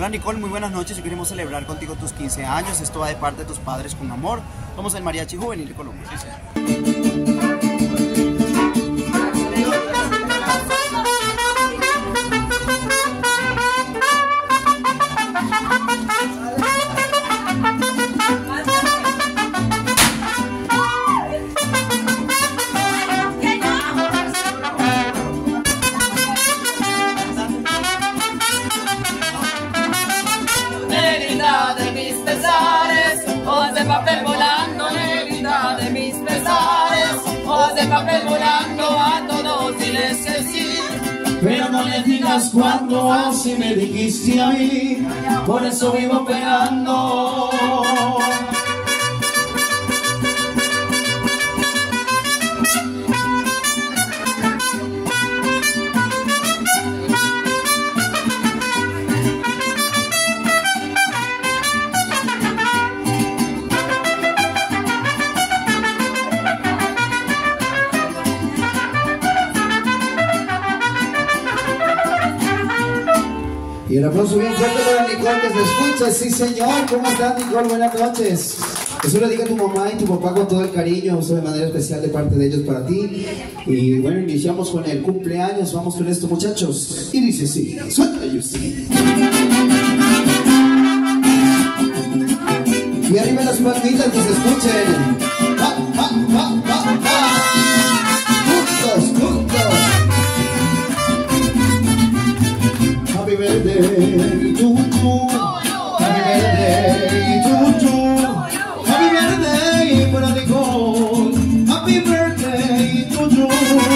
Hola Nicole, muy buenas noches y queremos celebrar contigo tus 15 años. Esto va de parte de tus padres con amor. Vamos al Mariachi Juvenil de Colombia. De mis pesares, hojas de papel volando, negrita de mis pesares, hojas de papel volando, a todos diles que sí. Pero no les digas cuándo, así me dijiste a mí, por eso vivo esperando. Y el aplauso bien fuerte para Nicole que se escucha. Sí señor, ¿cómo estás Nicole? Buenas noches. Eso lo diga tu mamá y tu papá con todo el cariño, eso de manera especial de parte de ellos para ti. Y bueno, iniciamos con el cumpleaños, vamos con esto muchachos. Y dice sí, suelta yo sí. Y arriba las palmitas que se escuchen. ¡Va, va, va, va, va! ¡Juntos, juntos! Happy birthday to you, happy birthday to you, happy birthday para Nicole, happy birthday to you.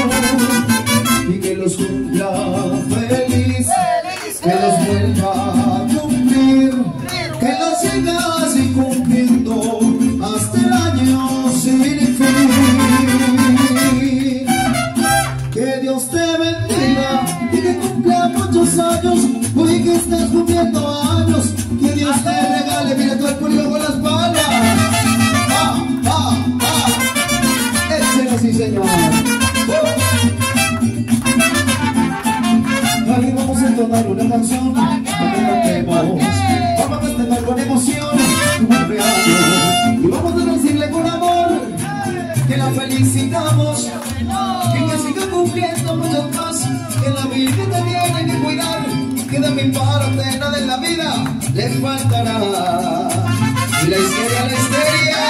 Y que los cumpla feliz, que los vuelva a cumplir, que los siga así cumpliendo hasta el año sin fin. Que Dios te bendiga y que cumpla muchos años. Hoy que estás cumpliendo años, que Dios te regale, mira todo el público con las palmas. ¡Ah, ah, ah! Échelo, sí señor. Ahí vamos a entonar una canción para que cantemos. Vamos a festejar con emoción tu cumpleaños. Y vamos a decirle con amor que la felicitamos y que siga cumpliendo muchos más. Que la Virgen te tiene que cuidar, que de mi parte nada en la vida le faltará. Y la histeria,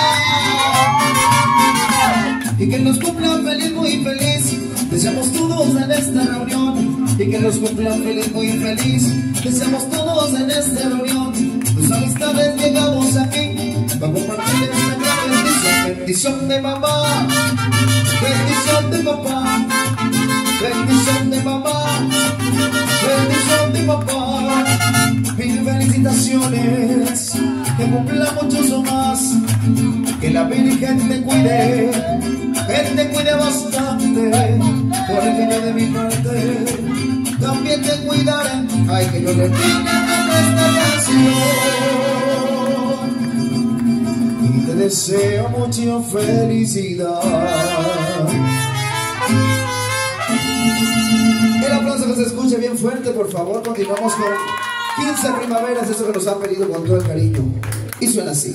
y que nos cumplan feliz, muy feliz. Deseamos todos en esta reunión. Y que nos cumplan feliz, muy feliz. Deseamos todos en esta reunión. Tus amistades llegamos aquí para compartir esta gran bendición. Bendición de mamá, bendición de papá, bendición de mamá, bendición de papá. Mil felicitaciones, que cumpla muchos o más. Que la Virgen te cuide, que te cuide bastante. Por el bien de mi parte, también te cuidaré. Ay, que yo le diga en esta canción. Y te deseo mucha felicidad. El aplauso que se escuche bien fuerte, por favor. Continuamos con 15 primaveras, eso que nos han pedido con todo el cariño. Y suena así.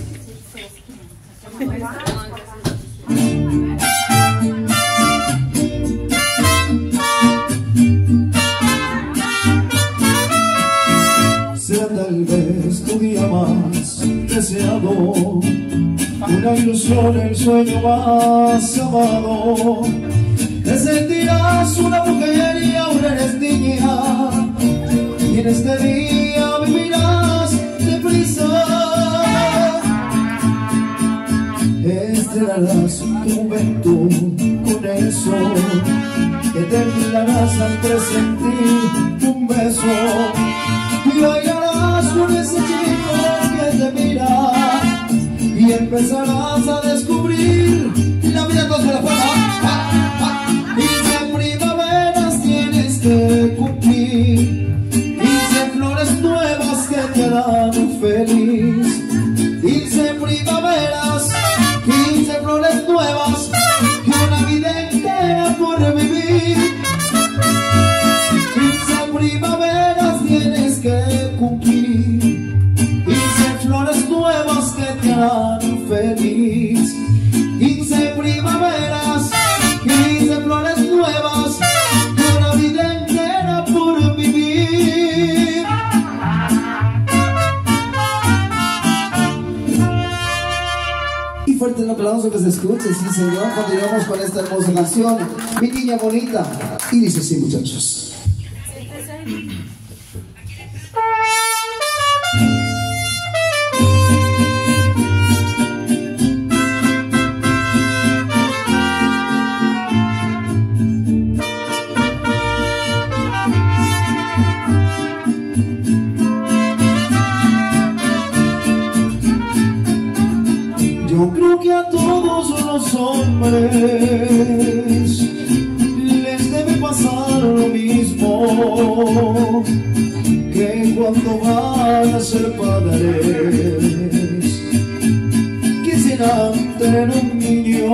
Será tal vez tu día más deseado, una ilusión, el sueño más amado. Te sentirás una mujer y ahora eres niña, y en este día vivirás deprisa. Estrenarás tu juventud con el sol, que temblarás al presentir un beso, y bailarás con ese chico que te mira, y empezarás a descubrir la vida con la forma. Dice primaveras tienes que cumplir, dice flores nuevas que te harán feliz. Dice primaveras, 15 flores nuevas y una vida entera por vivir. 15 primaveras tienes que cumplir. te harán feliz. 15 primaveras, 15 flores nuevas, una vida entera por vivir. Y fuerte el aplauso que se escuche, sí señor. Continuamos con esta hermosa canción, Mi Niña Bonita. Y dice así, muchachos. Yo creo que a todos los hombres les debe pasar lo mismo, que cuando van a ser padres quisieran tener un niño.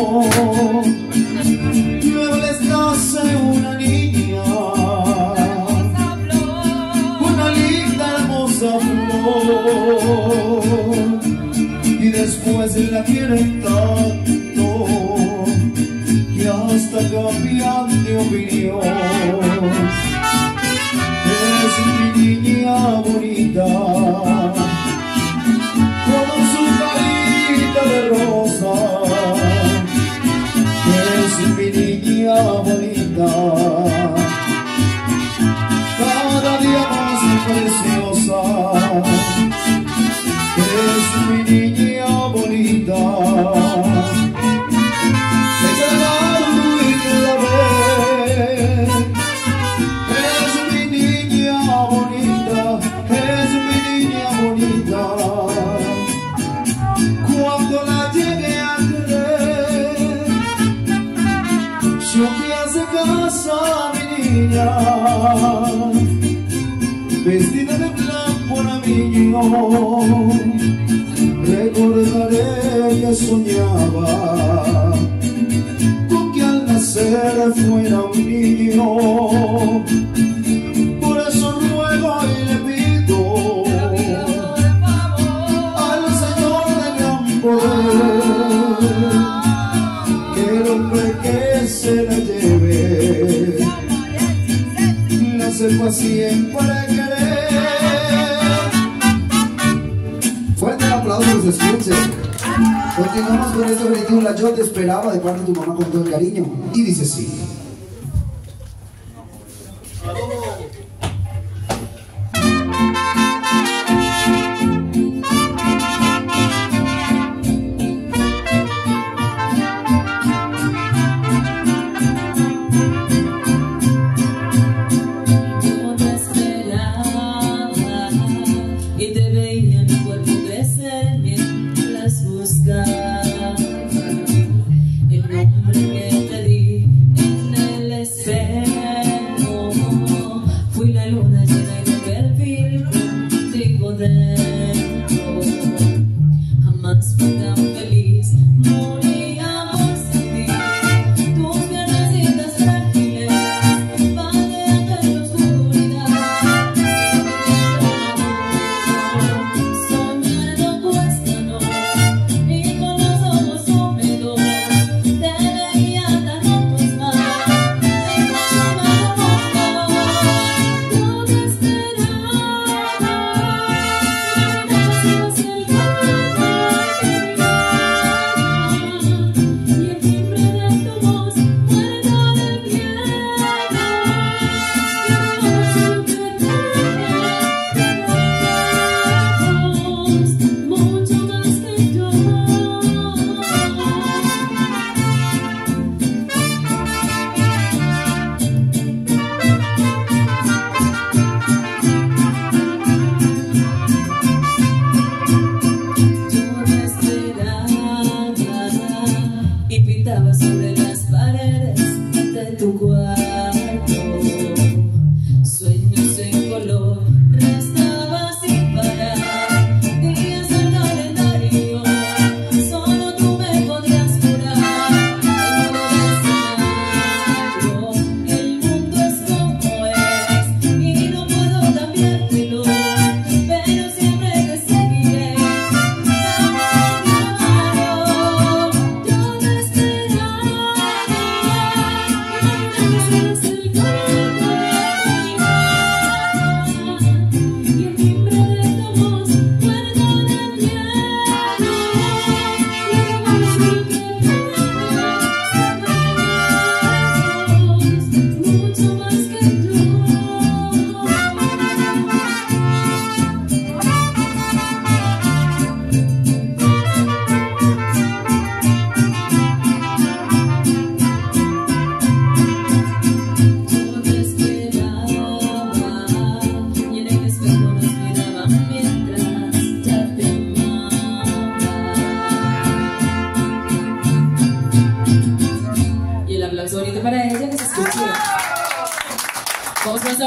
Luego les nace una niña, una linda hermosa flor, y después la quieren tanto que hasta cambian de opinión. Es mi niña bonita, con su carita de rosa. Es mi niña bonita, cada día más preciosa. Es mi niña bonita, esa la ve. Es mi niña bonita, es mi niña bonita. Cuando la llegue a querer, yo me hace casa mi niña, vestida de blanco navideño. Recordaré que soñaba con que al nacer fuera un niño. Por eso ruego y le pido al Señor de gran poder que el hombre que se la lleve la sepa siempre querer. Fuerte el aplauso que se escuche. Continuamos con esta película, Yo te esperaba, de parte de tu mamá con todo el cariño. Y dice así. Soñar no cuesta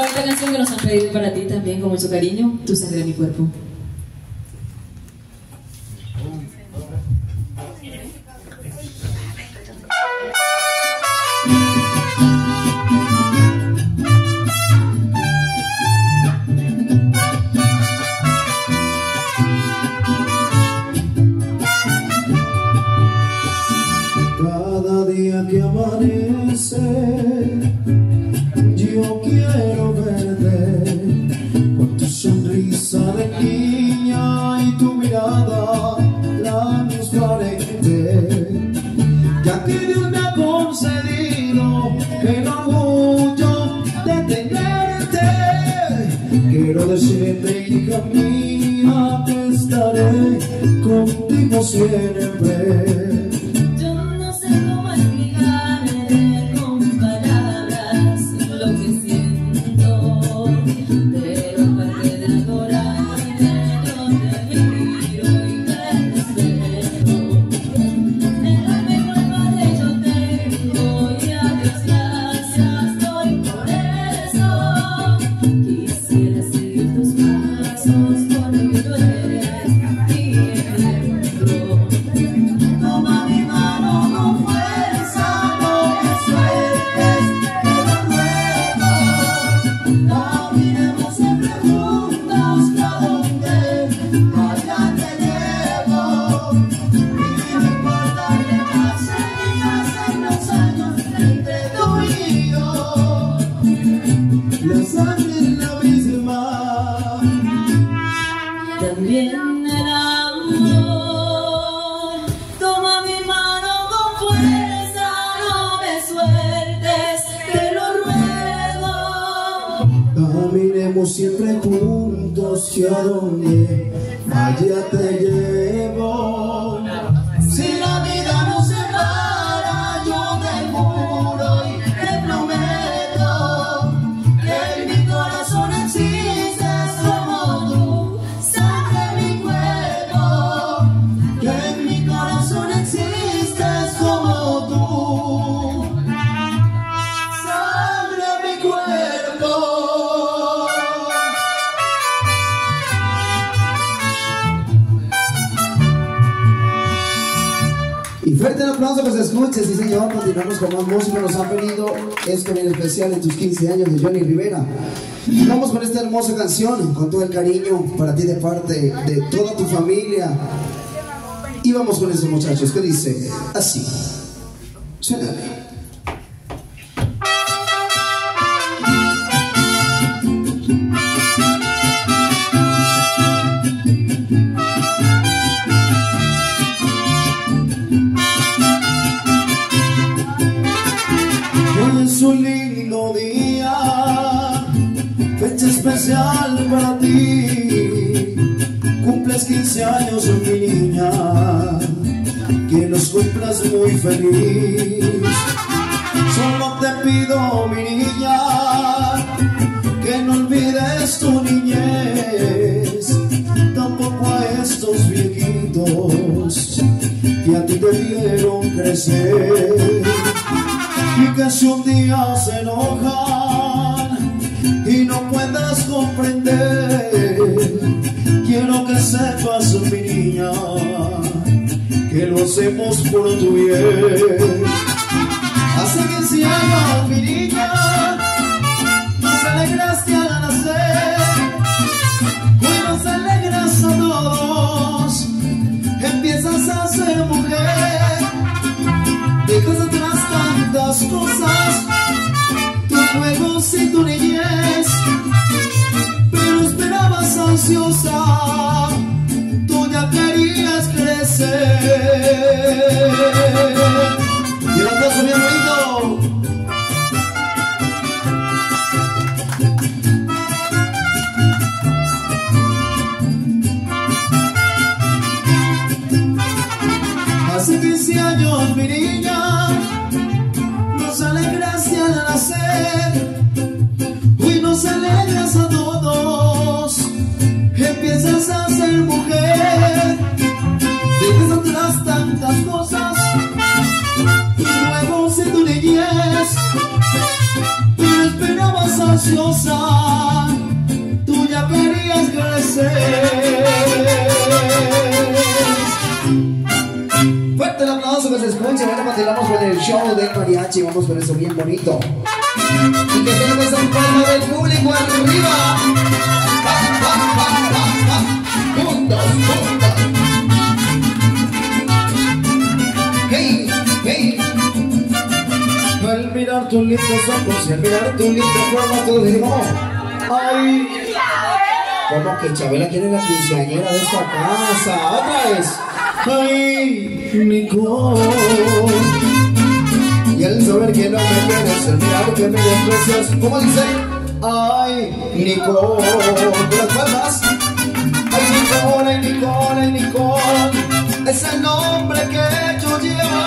esta canción que nos han pedido para ti también con mucho cariño, Tu sangre en mi cuerpo. Cada día que amanece, yo quiero verte con tu sonrisa de niña y tu mirada transparente. Ya que Dios me ha concedido el orgullo de tenerte, quiero decirte, hija mía, que estaré contigo siempre. También el amor, toma mi mano con fuerza, no me sueltes, te lo ruego. Caminemos siempre juntos, que a donde vaya te llevo. Si la vida nos separa, yo te juro y te prometo que en mi corazón existes como tú. Y fuerte el aplauso que se escuche, sí señor. Continuamos con más música, nos han venido esto bien especial en tus 15 años de Johnny Rivera. Y vamos con esta hermosa canción, con todo el cariño para ti de parte de toda tu familia. Y vamos con eso, muchachos, que dice así. Suénale. Es un lindo día, fecha especial para ti. Cumples 15 años, mi niña, que los cumplas muy feliz. Solo te pido, mi niña, que no olvides tu niñez, tampoco a estos viejitos que a ti te vieron crecer. Y que si un día se enojan y no puedas comprender, quiero que sepas, mi niña, que lo hacemos por tu bien. Hace 15 años, mi niña, nos alegraste al nacer, hoy nos alegras a todos, empiezas a ser mujer, dejas atrás tantas cosas, tus juegos y tu niñez, pero esperabas ansiosa, tú ya querías crecer. Y el aplauso bien bonito. Hace 15 años, mi niña, nos alegraste al nacer, hoy nos alegras a todos, empiezas a ser mujer, dejas atrás tantas cosas, tus juegos y tu niñez, pero esperabas ansiosa, terminamos con eso bien bonito. Y que tenemos el palmo del público arriba. Juntos, juntos. Hey, hey. Al mirar tus lindos ojos y al mirar tu linda forma te digo, ay. Como que Chabela quiere la quinceañera de esta casa. Otra vez. Ay, Nicole. Y al saber que no me quieres, al mirar que me desprecias, ¿cómo dice? Ay, Nicole. ¿De las palmas? Ay, Nicole, ay, Nicole, ay, Nicole. Es el nombre que yo llevo.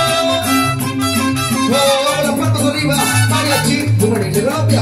Oh, las palmas arriba. Mariachi, juvenil de Colombia.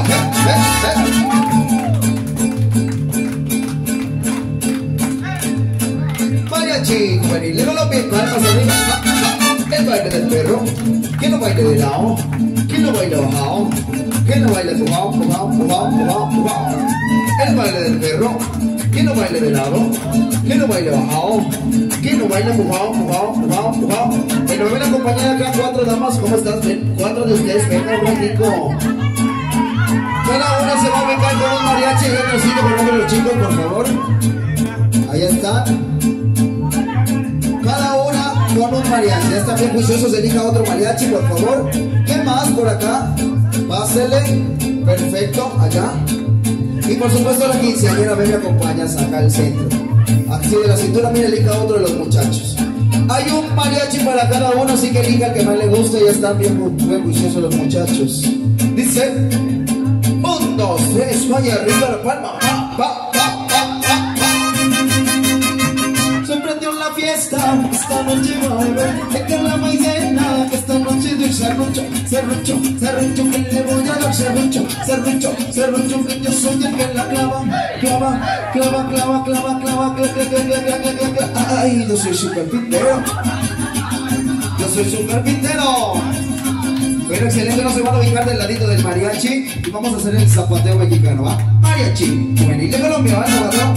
Mariachi, juvenil de Colombia. Palmas arriba. El baile del perro. ¿Quién no baila de lado? ¿Quién no baila bajado? ¿Quién no baila pujao, pujao, pujao, pujao, pujao? El baile del perro. ¿Quién no baila de lado? ¿Quién no baila bajado? ¿Quién no baila pujao, pujao, pujao, pujao? Y nos ven acompañar acá 4 damas. ¿Cómo estás? 4 de ustedes, vengan un ratito. Cada una se va a vengar con un mariachi y otro sitio con nombre de los chicos, por favor. Ahí están. Cada una con un mariachi. Ya están bien juiciosos, elija otro mariachi, por favor. ¿Qué más por acá? Pásele. Perfecto, allá. Y por supuesto la quinceañera, ven, me acompañas acá al centro. Así de la cintura, mira, elija otro de los muchachos. Hay un mariachi para cada uno, así que elija el que más le guste. Ya están bien juiciosos los muchachos. Dice 1, 2, 3, vaya arriba la palma. Pa, pa, pa, pa, pa, pa. Se prendió la fiesta, esta noche va a beber, es que la maicena, que esta noche doy serrucho, serrucho, serrucho, que le voy a dar serrucho, serrucho, serrucho, que yo soy el que la clava, clava, clava, clava, clava, clava, clava, ay, yo soy super pintero, yo soy super pintero. Pero excelente, no se van a ubicar del ladito del mariachi y vamos a hacer el zapateo mexicano, ¿va? Mariachi, juvenil de Colombia, ¿va? Zapateo.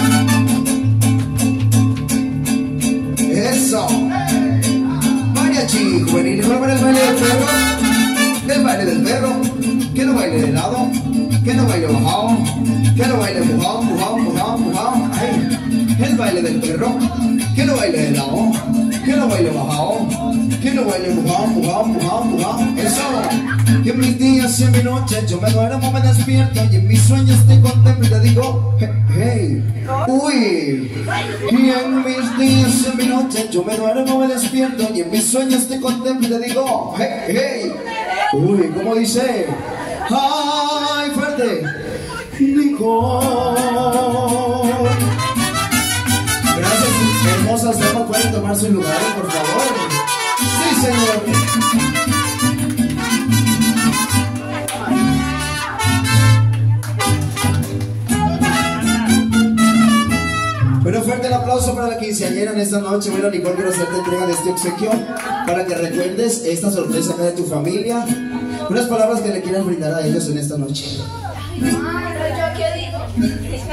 Eso. Mariachi, juvenil, ¿no para el baile del perro? El baile del perro. Que no baile de lado, que no baile bajado, que no baile mojado, mojado, mojado, mojado. El baile del perro. Que no baile de lado, que no baile bajado, que no baile mojado, mojado, mojado, mojado. Eso. Que en mis días y en mi noche yo me duermo, me despierto y en mis sueños te contemplo y te digo, hey, hey, uy. Y en mis días y en mi noche yo me duermo, me despierto y en mis sueños te contemplo y te digo, hey, hey, uy, ¿cómo dice? Ay, fuerte. Nicole. Gracias, hermosas damas, pueden tomar su lugar, por favor. Sí, señor. Bueno, fuerte el aplauso para la quinceañera en esta noche. Bueno, Nicole, quiero hacerte entrega de este obsequio para que recuerdes esta sorpresa acá de tu familia. Unas palabras que le quieras brindar a ellos en esta noche. ¿Yo qué digo?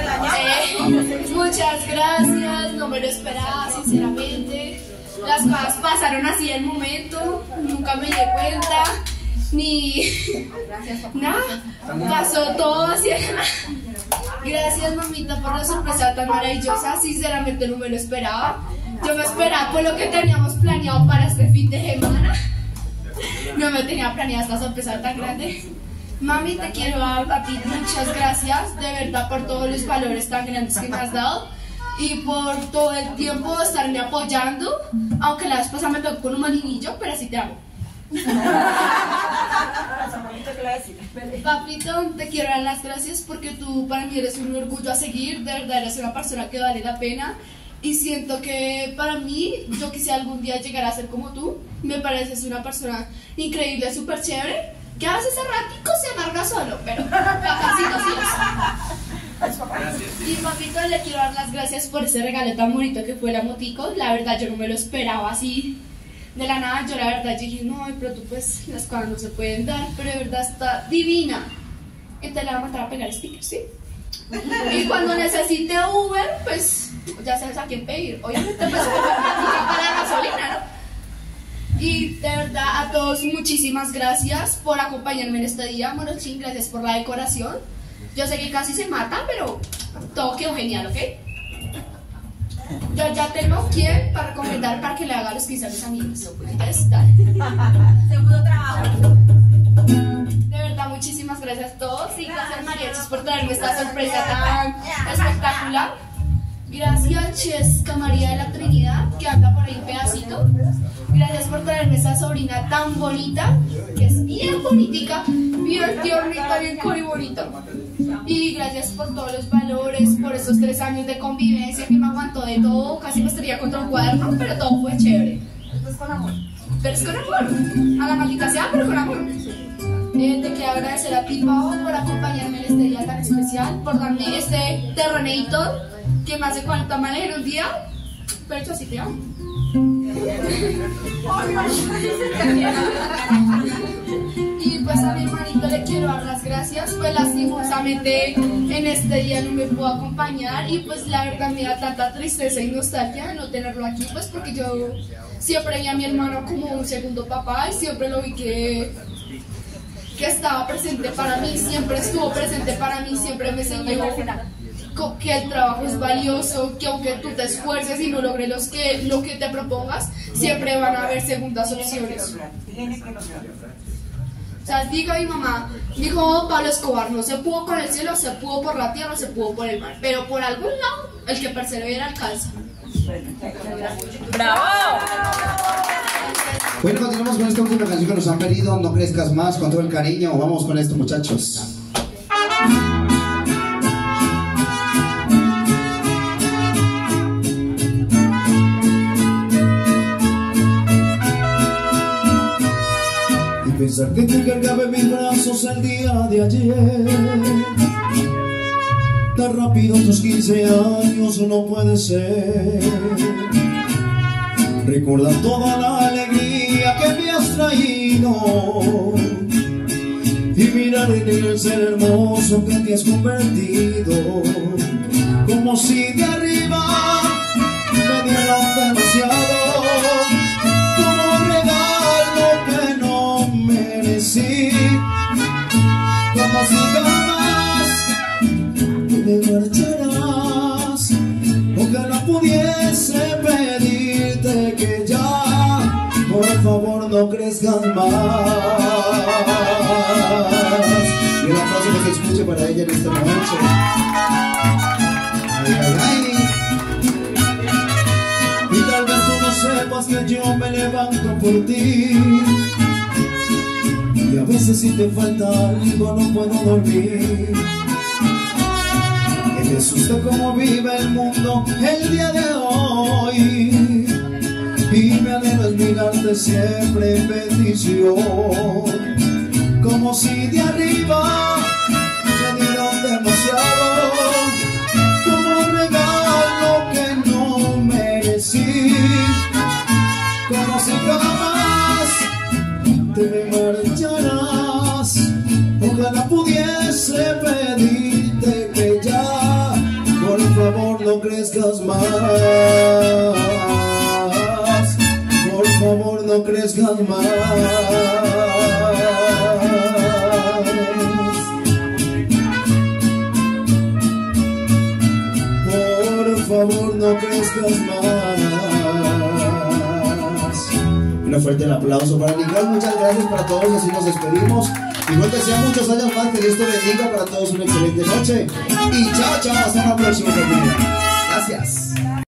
Muchas gracias, no me lo esperaba, sinceramente. Las cosas pasaron así en el momento, nunca me di cuenta, ni nada, pasó todo así. Gracias, mamita, por la sorpresa tan maravillosa. Sinceramente no me lo esperaba. Yo me esperaba por lo que teníamos planeado para este fin de semana. No me tenía planeada esta sorpresa tan grande. Mami, te quiero dar a ti muchas gracias, de verdad, por todos los valores tan grandes que me has dado y por todo el tiempo de estarme apoyando, aunque la vez pasada me tocó con un malinillo, pero así te amo. Papito, te quiero dar las gracias porque tú para mí eres un orgullo a seguir, de verdad eres una persona que vale la pena y siento que para mí, yo quisiera algún día llegar a ser como tú. Me pareces una persona increíble, súper chévere, que a veces ese ratico se amarga solo, pero cafecito sí es. Y papito, le quiero dar las gracias por ese regalo tan bonito que fue la motico. La verdad yo no me lo esperaba así de la nada. Yo la verdad dije, no, pero tú pues las cosas no se pueden dar, pero de verdad está divina. Entonces le voy a mandar a pegar stickers, ¿sí? Y cuando necesite Uber, pues ya sabes a quién pedir. Obviamente pues para la gasolina, ¿no? Y de verdad a todos muchísimas gracias por acompañarme en este día. Morochín, gracias por la decoración. Yo sé que casi se matan, pero todo quedó genial, ¿ok? Yo ya tengo quien para recomendar para que le haga los 15 a mis amigos. Entonces, dale. Segundo trabajo. De verdad, muchísimas gracias a todos y gracias Mariachis por traerme esta sorpresa tan espectacular. Gracias Chesca María de la Trinidad, que anda por ahí un pedacito. Gracias por traerme esa sobrina tan bonita, que es bien bonitica, bien tiernita, bien cori bonita. Y gracias por todos los valores, por estos 3 años de convivencia que me aguantó de todo. Casi me estaría contra un cuaderno, pero todo fue chévere. Esto es con amor. Pero es con amor, a la maldita sea, pero con amor. Te quiero agradecer a ti, Pau, por acompañarme en este día tan especial, por darme este Terrenator, que me hace cuánta manera en un día, pero yo sí te amo. Y pues a mi hermanito le quiero dar las gracias, pues lastimosamente en este día no me pudo acompañar y pues la verdad me da tanta tristeza y nostalgia no tenerlo aquí, pues porque yo siempre vi a mi hermano como un segundo papá y siempre lo vi que estaba presente para mí, siempre estuvo presente para mí, siempre me enseñó que el trabajo es valioso, que aunque tú te esfuerces y no logres lo que te propongas, siempre van a haber segundas opciones. O sea, diga mi mamá, dijo Pablo Escobar, no se pudo con el cielo, se pudo por la tierra, se pudo por el mar, pero por algún lado, el que persevera alcanza. ¡Bravo! Bueno, continuamos con esta última canción que nos han pedido, No Crezcas Más, con todo el cariño. Vamos con esto, muchachos. Y pensar que te cargaba en mis brazos el día de ayer, tan rápido tus 15 años no puede ser. Recordar toda la alegría que me has traído y mirar en el ser hermoso que te has convertido, como si de arriba me dieran demasiado, como un regalo que no merecí, como si jamás me marcharás, ojalá pudiese pedirte que ya, por favor, no crezcas más. Y un aplauso que se escuche para ella en esta noche. Ay, ay, ay. Y tal vez tú no sepas que yo me levanto por ti, y a veces si te falta algo no puedo dormir. Que te asusta cómo vive el mundo el día de hoy, y me alegra mirarte siempre en bendición, como si de arriba me dieron demasiado, como un regalo que no merecí, como si jamás te me marcharás, ojalá pudiese pedirte que ya, por favor, no crezcas más. Por favor, no crezcas más. Por favor, no crezcas más. Un fuerte aplauso para Nicole. Muchas gracias para todos. Así nos despedimos. Igual que sean muchos años más. Que Dios te bendiga. Para todos una excelente noche. Y chao, chao. Hasta la próxima. Gracias.